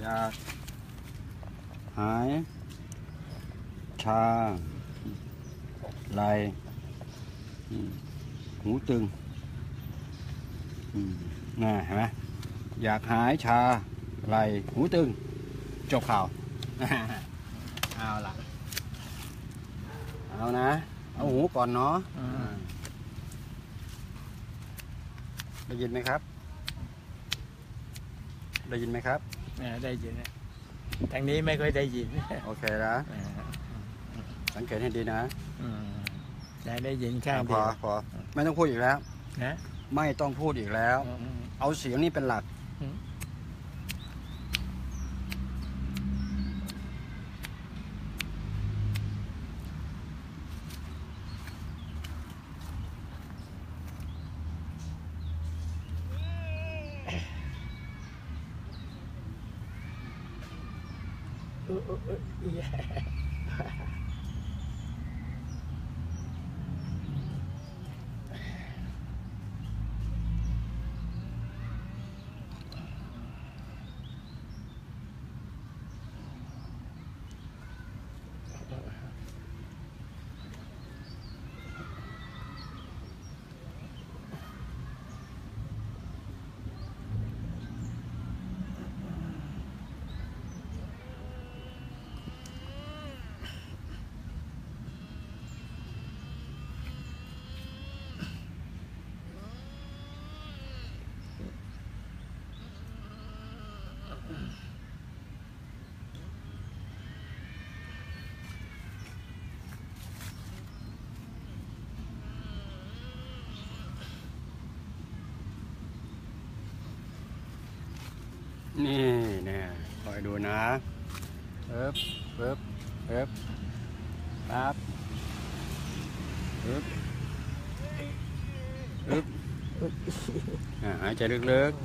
อยากหายชาไหล่หูตึงน่ะเห็นไหมอยากหายชาไหล่หูตึงจบข่าว เอาล่ะเอานะเอาหูก่อนเนาะได้ยินไหมครับได้ยินไหมครับได้ยินทางนี้ไม่ค่อยได้ยินโอเคนะสังเกตให้ดีนะได้ยินข้างเดียวพอไม่ต้องพูดอีกแล้วนะไม่ต้องพูดอีกแล้วเอาเสียงนี้เป็นหลักนี่เนี่ยคอยดูนะปึ๊บปั๊บหายใจลึก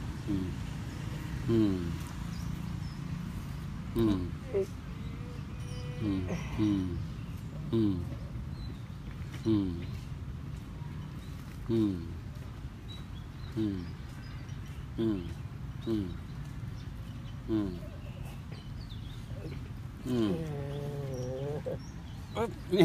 นี่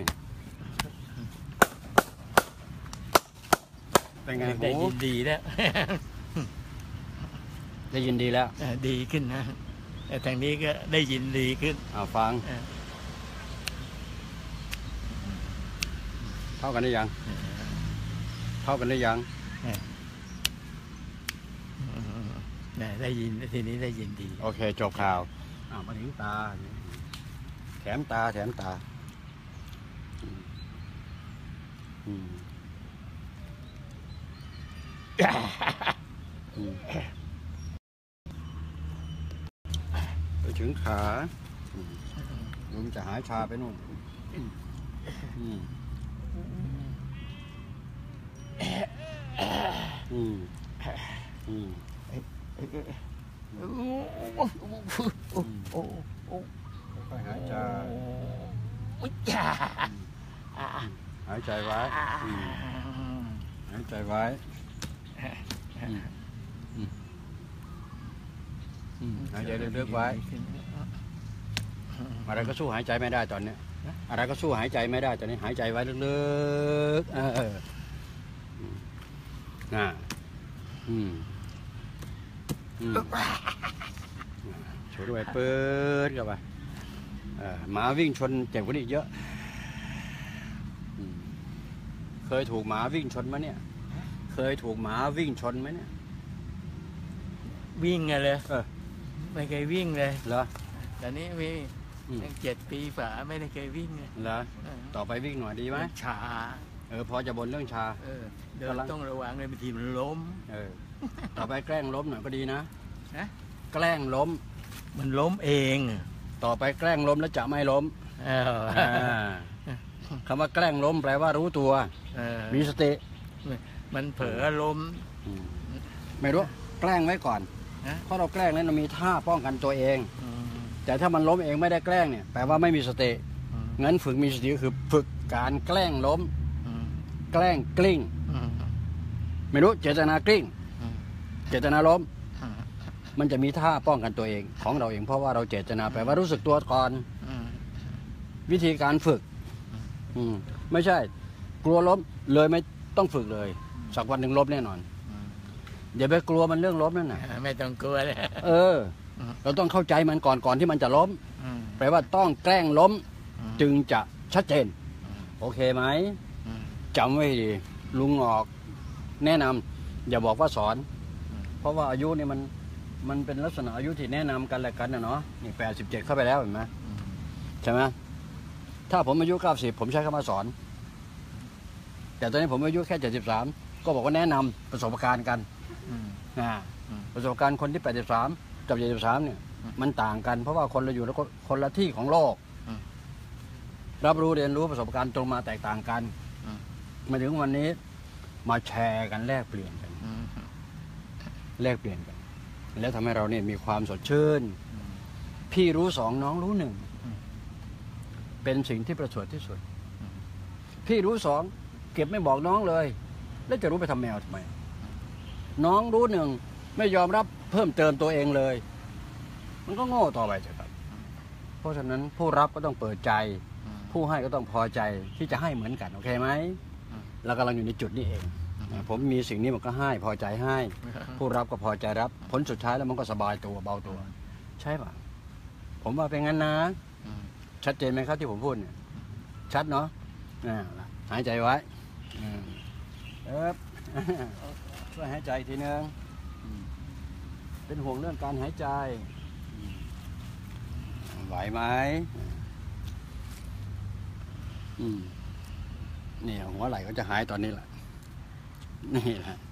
เป็นไงได้ยินดีแล้วได้ยินดีแล้วดีขึ้นนะแต่ทางนี้ก็ได้ยินดีขึ้นฟังเท่ากันได้ยังได้ยินทีนี้ได้ยินดีโอเคจบข่าวมาถึงตาแถมตาไปถึงขาลุงจะหายชาไปนู่นค่อยหายใจหายใจไว้หายใจไว้หายใจลึกๆไว้อะไรก็สู้หายใจไม่ได้ตอนนี้อะไรก็สู้หายใจไม่ได้ตอนนี้หายใจไว้ลึกๆช่วยด้วยเปิดเข้าไปหมาวิ่งชนเจ็บกว่านี้เยอะเคยถูกหมาวิ่งชนไหมเนี่ยเคยถูกหมาวิ่งชนไหมเนี่ยวิ่งไงเลยไม่เคยวิ่งเลยเหรอแต่นี้วิ่งตั้ง7 ปีฝ่าไม่ได้เคยวิ่งเลยเหรอต่อไปวิ่งหน่อยดีไหมชาพอจะบ่นเรื่องชาเดินต้องระวังเลยบางทีมันล้มต่อไปแกล้งล้มหน่อยก็ดีนะแกล้งล้มมันล้มเองต่อไปแกล้งล้มแล้วจะไม่ล้มคำว่าแกล้งล้มแปลว่ารู้ตัวมีสติมันเผลอล้มไม่รู้แกล้งไว้ก่อนเพราะเราแกล้งนั้นเรามีท่าป้องกันตัวเองแต่ถ้ามันล้มเองไม่ได้แกล้งเนี่ยแปลว่าไม่มีสติงั้นฝึกมีสติก็คือฝึกการแกล้งล้มแกล้งกลิ้งไม่รู้เจตนากลิ้งเจตนาล้มมันจะมีท่าป้องกันตัวเองของเราเองเพราะว่าเราเจตนาแปลว่ารู้สึกตัวก่อน วิธีการฝึกไม่ใช่กลัวล้มเลยไม่ต้องฝึกเลยสักวันหนึ่งล้มแน่นอนอย่าไปกลัวมันเรื่องล้มนั่นน่ะไม่ต้องกลัวเลยเราต้องเข้าใจมันก่อนที่มันจะล้มแปลว่าต้องแกล้งล้มจึงจะชัดเจนโอเคไหมจำไว้ดีลุงออกแนะนำอย่าบอกว่าสอนเพราะว่าอายุนี่มันเป็นลักษณะอายุที่แนะนำกันและกันนะเนาะนี่87เข้าไปแล้วเห็นไหมใช่ไหมถ้าผมอายุ90ผมใช้คำว่าสอนแต่ตอนนี้ผมอายุแค่73ก็บอกว่าแนะนำประสบการณ์กันประสบการณ์คนที่83กับ73เนี่ยมันต่างกันเพราะว่าคนเราอยู่แล้วคนละที่ของโลกรับรู้เรียนรู้ประสบการณ์ตรงมาแตกต่างกันมาถึงวันนี้มาแชร์กันแลกเปลี่ยนกันแล้วทำให้เราเนี่ยมีความสดชื่นพี่รู้2น้องรู้1เป็นสิ่งที่ประเสริฐที่สุดพี่รู้2เก็บไม่บอกน้องเลยแล้วจะรู้ไปทำแมวทำไมน้องรู้1ไม่ยอมรับเพิ่มเติมตัวเองเลยมันก็โง่ต่อไปใช่ครับเพราะฉะนั้นผู้รับก็ต้องเปิดใจผู้ให้ก็ต้องพอใจที่จะให้เหมือนกันโอเคไหมเรากำลังอยู่ในจุดนี้เองผมมีสิ่งนี้มันก็ให้พอใจให้ผู้รับก็พอใจรับผลสุดท้ายแล้วมันก็สบายตัวเบาตัวใช่ป่ะผมว่าเป็นงั้นนะชัดเจนไหมครับที่ผมพูดเนี่ยชัดเนาะหายใจไว้ช่วยหายใจทีนึงเป็นห่วงเรื่องการหายใจไหวไหมนี่หัวไหล่ก็จะหายตอนนี้แหละนี่แหละ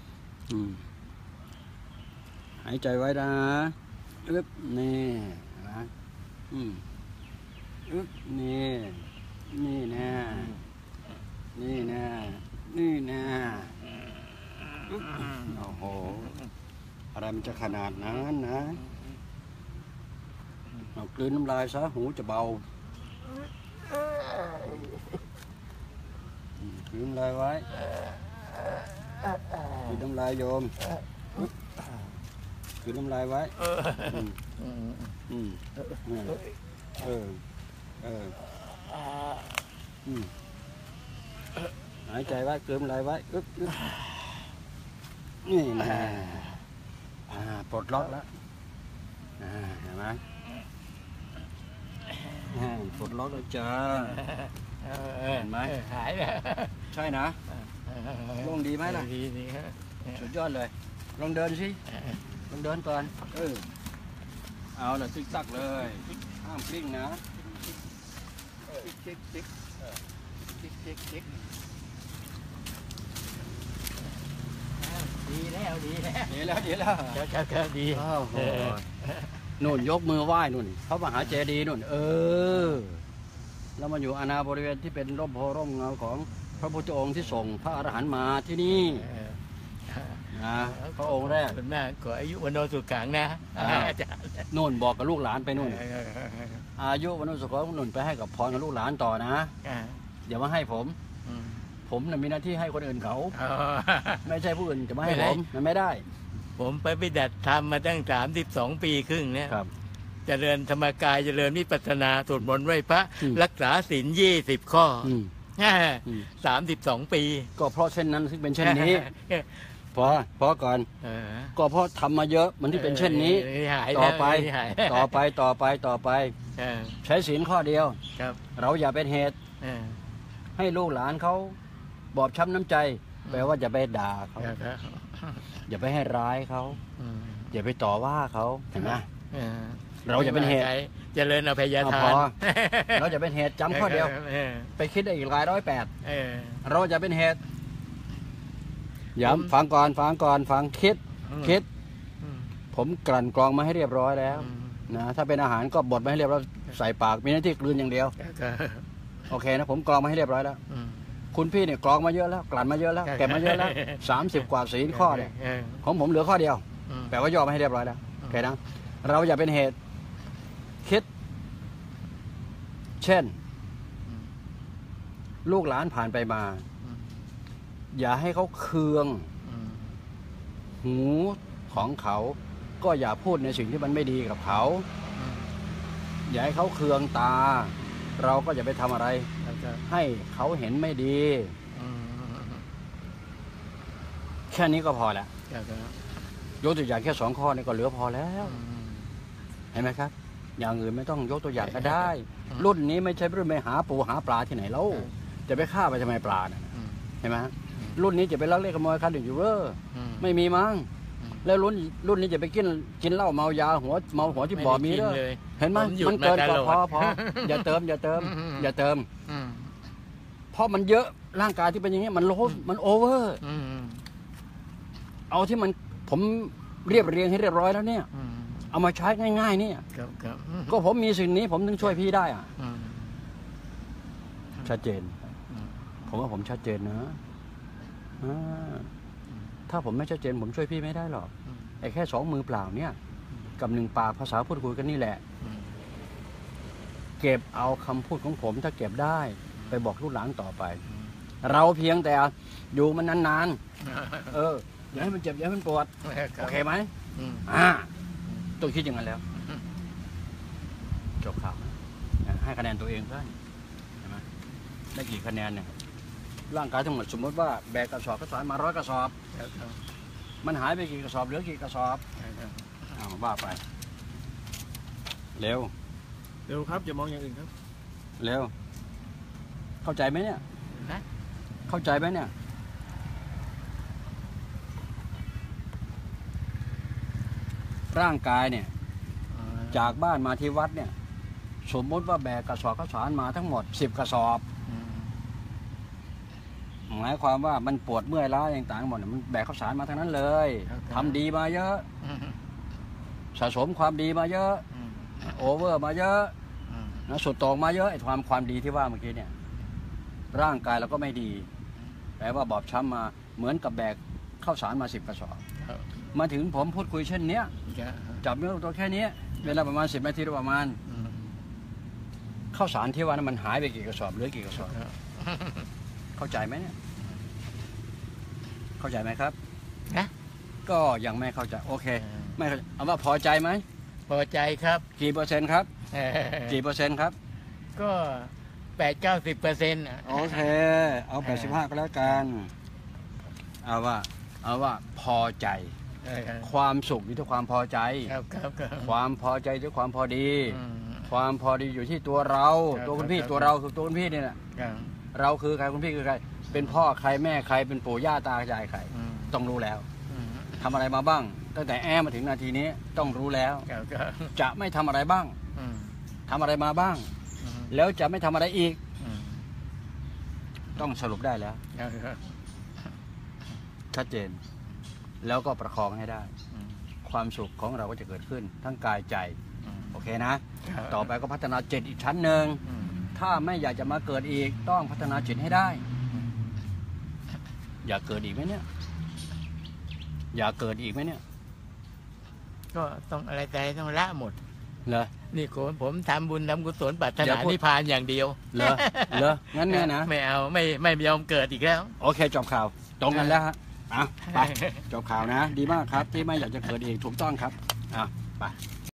หายใจไว้นะนี่นะนี่นี่นะนี่นะนี่นะโอ้โหอะไรมันจะขนาดนั้นนะเอากลืนน้ำลายซะหูจะเบากลืนน้ำลายไว้กลืนน้ำลายโยมกลืนน้ำลายไว้หายใจไว้กลืนน้ำลายไว้นี่นะปลดล็อกแล้วเห็นไหมปลดล็อกแล้วจ้าเห็นไหมหายแล้วใช่นะโล่งดีไหมล่ะดีครับสุดยอดเลยลองเดินสิลองเดินก่อนเอาละติ๊กตักเลยห้ามกลิ้งนะติ๊กดีแล้วดีนู่นยกมือไหว้นู่นพระมหาเจดีย์นู่นแล้วมาอยู่อาณาบริเวณที่เป็นร่มโพร่มเงาของพระพุทธองค์ที่ส่งพระอรหันต์มาที่นี่พระองค์แรกเป็นแม่ก็อายุวันโนสุขังนะอาจารย์นู่นบอกกับลูกหลานไปนู่นอายุวันโนสุขังนู่นไปให้กับพรกับลูกหลานต่อนะอย่ามาให้ผมมีหน้าที่ให้คนอื่นเขาไม่ใช่ผู้อื่นจะมาให้ผมมันไม่ได้ผมไปดัดทำมาตั้ง32 ปีครึ่งเนี่ยเจริญธรรมกายเจริญวิปัสสนาสวดมนต์ไหว้พระรักษาศีล20 ข้อ32 ปีก็เพราะเช่นนั้นที่เป็นเช่นนี้พอก่อนก็เพราะทำมาเยอะมันที่เป็นเช่นนี้ต่อไปใช้ศีลข้อเดียวเราอย่าเป็นเหตุให้ลูกหลานเขาบอบช้ำน้ำใจแปลว่าอย่าไปด่าเขาอย่าไปให้ร้ายเขาอย่าไปต่อว่าเขาเห็นไหมเราอย่าเป็นเหตุเจริญอภัยทานเราจะเป็นเหตุจำข้อเดียวไปคิดได้อีก108เราจะเป็นเหตุย้ำฟังก่อนคิดผมกลั่นกรองมาให้เรียบร้อยแล้วนะถ้าเป็นอาหารก็บดมาให้เรียบร้อยใส่ปากมีหน้าที่กลืนอย่างเดียวโอเคนะผมกรองมาให้เรียบร้อยแล้วคุณพี่เนี่ยกรองมาเยอะแล้วกลั่นมาเยอะแล้วเก็บมาเยอะแล้ว30 กว่าศีลข้อเนี่ยของผมเหลือข้อเดียวแปลว่าย่อมาให้เรียบร้อยแล้วโอเคนะเราอย่าเป็นเหตุคิดเช่นลูกหลานผ่านไปมาอย่าให้เขาเคืองหูของเขาก็อย่าพูดในสิ่งที่มันไม่ดีกับเขา อย่าให้เขาเคืองตา เราก็อย่าไปทำอะไร ให้เขาเห็นไม่ดีแค่นี้ก็พอแล้วยกตัวอย่างแค่2 ข้อนี่ก็เหลือพอแล้วเห็นไหมครับ อย่างอื่นไม่ต้องยกตัวอย่างก็ได้ รุ่นนี้ไม่ใช่รุ่นไปหาปูหาปลาที่ไหนแล้วจะไปฆ่าไปทำไมปลาเนี่ยเห็นไหมรุ่นนี้จะไปลักเล็กขโมยคันอยู่เรอไม่มีมั้งแล้วรุ่นนี้จะไปกินเหล้าเมายาเมาหัวที่บ่อมีด้วยเห็นไหมมันเกินกว่าพออย่าเติมเพราะมันเยอะร่างกายที่เป็นอย่างนี้มันโลภมันโอเวอร์เอาที่มันผมเรียบเรียงให้เรียบร้อยแล้วเนี่ยเอามาใช้ง่ายๆเนี่ยก็ผมมีสิ่งนี้ผมถึงช่วยพี่ได้อ่ะชัดเจนผมว่าผมชัดเจนนะถ้าผมไม่ชัดเจนผมช่วยพี่ไม่ได้หรอกไอ้แค่2 มือเปล่าเนี่ยกับ1 ปากภาษาพูดคุยกันนี่แหละเก็บเอาคำพูดของผมถ้าเก็บได้ไปบอกลูกหลานต่อไปเราเพียงแต่อยู่มันนานๆอย่าให้มันเจ็บอย่าให้มันปวดโอเคไหมต้องคิดอย่างนั้นแล้วจบข่าวให้คะแนนตัวเองเพื่อนเห็นไหมได้กี่คะแนนเนี่ยร่างกายทั้งหมดสมมติว่าแบกกระสอบข้าวสารมา100 กระสอบมันหายไปกี่กระสอบเหลือกี่กระสอบว่าไปเร็วครับอย่ามองอย่างอื่นครับเร็วเข้าใจไหมเนี่ยเข้าใจไหมเนี่ยร่างกายเนี่ยจากบ้านมาที่วัดเนี่ยสมมติว่าแบกกระสอบข้าวสารมาทั้งหมด10 กระสอบหมายความว่ามันปวดเมื่อยล้าต่างๆหมดมันแบกข้าวสารมาทั้งนั้นเลยทำดีมาเยอะสะสมความดีมาเยอะโอเวอร์มาเยอะนะสุดโต่งมาเยอะไอ้ความดีที่ว่าเมื่อกี้เนี่ยร่างกายเราก็ไม่ดีแปลว่าบอบช้ำมาเหมือนกับแบกข้าวสารมา10 กระสอบมาถึงผมพูดคุยเช่นเนี้ยจับเนื้อตัวแค่นี้เวลาประมาณ10 นาทีประมาณข้าวสารที่ว่านั้นมันหายไปกี่กระสอบเหลือกี่กระสอบเข้าใจไหมเนี่ยเข้าใจไหมครับก็ยังไม่เข้าใจโอเคไม่เข้าใจเอาว่าพอใจไหมพอใจครับกี่เปอร์เซ็นต์ครับกี่เปอร์เซ็นต์ครับก็80-90% โอเคเอา85ก็แล้วกันเอาว่าพอใจความสุขอยู่ที่ความพอใจความพอใจที่ความพอดีความพอดีอยู่ที่ตัวเราตัวคุณพี่ตัวเราคือตัวคุณพี่นี่แหละเราคือใครคุณพี่คือใครเป็นพ่อใครแม่ใครเป็นปู่ย่าตายายใครต้องรู้แล้วทำอะไรมาบ้างตั้งแต่มาถึงนาทีนี้ต้องรู้แล้วจะไม่ทำอะไรบ้างทำอะไรมาบ้างแล้วจะไม่ทำอะไรอีกต้องสรุปได้แล้วชัดเจนแล้วก็ประคองให้ได้ความสุขของเราก็จะเกิดขึ้นทั้งกายใจโอเคนะต่อไปก็พัฒนาจิตอีกชั้นหนึ่งถ้าไม่อยากจะมาเกิดอีกต้องพัฒนาจิตให้ได้อยากเกิดอีกไหมเนี่ยอยากเกิดอีกไหมเนี่ยก็ต้องอะไรแต่ต้องละหมดเหรอนี่ผมทำบุญทำกุศลปรารถนานิพพานอย่างเดียวเหรองั้นนะไม่เอาไม่ยอมเกิดอีกแล้วโอเคจบข่าวตรงกันแล้วฮะไปจบข่าวนะดีมากครับที่ไม่อยากจะเกิดอีกถูกต้องครับไป